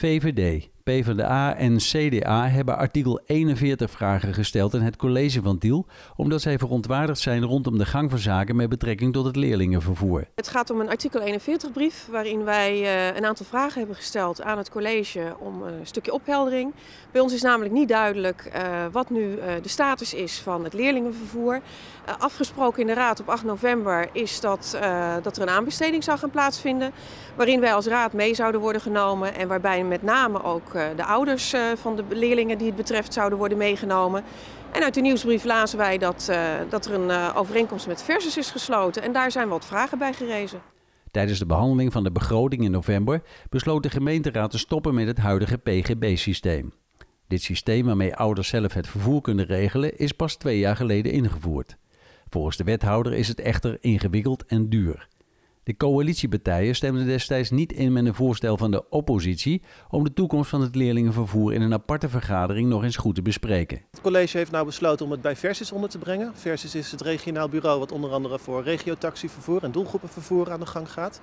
VVD, PvdA en CDA hebben artikel 41 vragen gesteld aan het college van Tiel, omdat zij verontwaardigd zijn rondom de gang van zaken met betrekking tot het leerlingenvervoer. Het gaat om een artikel 41 brief waarin wij een aantal vragen hebben gesteld aan het college om een stukje opheldering. Bij ons is namelijk niet duidelijk wat nu de status is van het leerlingenvervoer. Afgesproken in de Raad op 8 november is dat er een aanbesteding zou gaan plaatsvinden, waarin wij als Raad mee zouden worden genomen en waarbij met name ook de ouders van de leerlingen die het betreft zouden worden meegenomen. En uit de nieuwsbrief lazen wij dat er een overeenkomst met Versus is gesloten en daar zijn wat vragen bij gerezen. Tijdens de behandeling van de begroting in november besloot de gemeenteraad te stoppen met het huidige PGB-systeem. Dit systeem waarmee ouders zelf het vervoer kunnen regelen is pas 2 jaar geleden ingevoerd. Volgens de wethouder is het echter ingewikkeld en duur. De coalitiepartijen stemden destijds niet in met een voorstel van de oppositie om de toekomst van het leerlingenvervoer in een aparte vergadering nog eens goed te bespreken. Het college heeft nou besloten om het bij Versus onder te brengen. Versus is het regionaal bureau wat onder andere voor regiotaxivervoer en doelgroepenvervoer aan de gang gaat.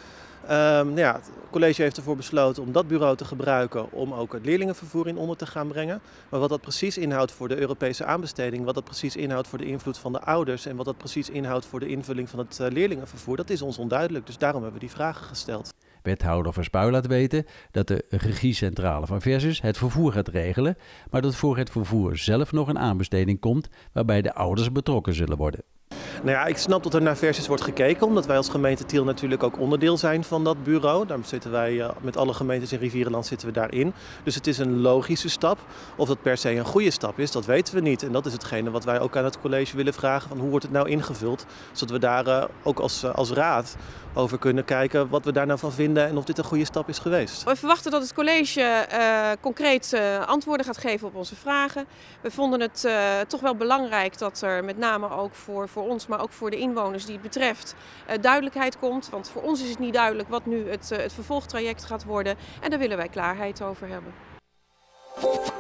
Het college heeft ervoor besloten om dat bureau te gebruiken om ook het leerlingenvervoer in onder te gaan brengen. Maar wat dat precies inhoudt voor de Europese aanbesteding, wat dat precies inhoudt voor de invloed van de ouders en wat dat precies inhoudt voor de invulling van het leerlingenvervoer, dat is ons onduidelijk. Dus daarom hebben we die vragen gesteld. Wethouder Verspuy laat weten dat de regiecentrale van Versus het vervoer gaat regelen, maar dat voor het vervoer zelf nog een aanbesteding komt waarbij de ouders betrokken zullen worden. Nou ja, ik snap dat er naar Versus wordt gekeken, omdat wij als gemeente Tiel natuurlijk ook onderdeel zijn van dat bureau. Daar zitten wij met alle gemeentes in Rivierenland zitten we daarin. Dus het is een logische stap. Of dat per se een goede stap is, dat weten we niet. En dat is hetgene wat wij ook aan het college willen vragen, van hoe wordt het nou ingevuld? Zodat we daar ook als raad over kunnen kijken wat we daar nou van vinden en of dit een goede stap is geweest. We verwachten dat het college concreet antwoorden gaat geven op onze vragen. We vonden het toch wel belangrijk dat er met name ook voor ons, maar ook voor de inwoners die het betreft, duidelijkheid komt. Want voor ons is het niet duidelijk wat nu het vervolgtraject gaat worden en daar willen wij klaarheid over hebben.